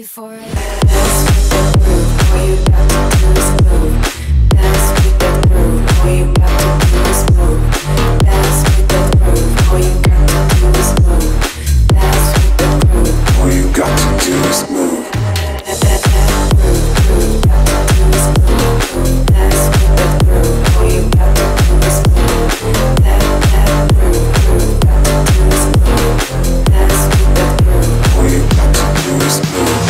for it. Dance with that groove, all you got to do is move. Dance with that groove, all you got to do is move. Dance with that groove, all you got to do is move. Dance with that groove, all you got to do is move. That groove, got to do is move. Dance with that groove, all you got to do is move. That groove, got to do is move. Dance with that groove, all you got to do is move.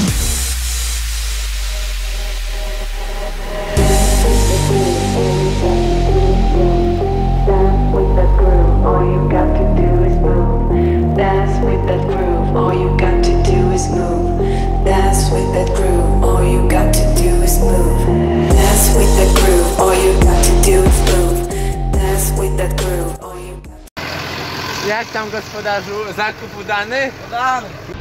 Dance with that groove, all you got to do is move. Dance with that groove, all you got to do is move. Dance with that groove, all you got to do is move. Dance with that groove, all you got to do is move. Dance with that groove, all you got. Jak tam, gospodarzu? Zakup udany? Udany.